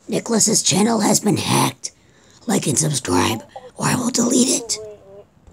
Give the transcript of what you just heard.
Nicholas's channel has been hacked. Like and subscribe, or I will delete it.